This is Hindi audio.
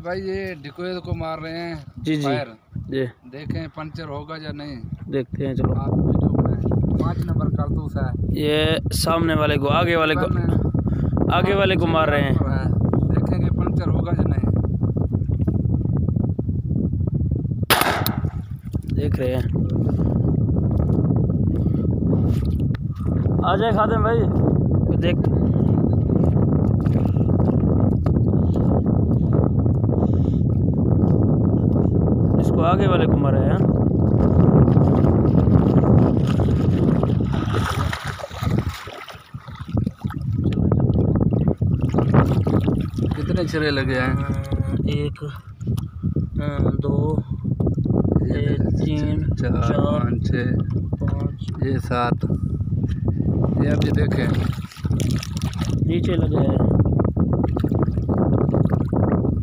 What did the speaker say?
भाई ये डिकोय को मार रहे हैं जी जी फायर। जी देखें पंचर होगा या नहीं, देखते हैं। चलो आप वीडियो बनाएं। 5 नंबर कारतूस है ये सामने वाले को आगे वाले को मार रहे हैं। देखेंगे पंचर होगा या नहीं। देख रहे हैं। आ जाए खादिम भाई, देख इसको आगे वाले को मारा है। कितने छिरे लगे हैं? 1 2 3 4 5 6 ये 7। ये अभी देखें नीचे लगे हैं।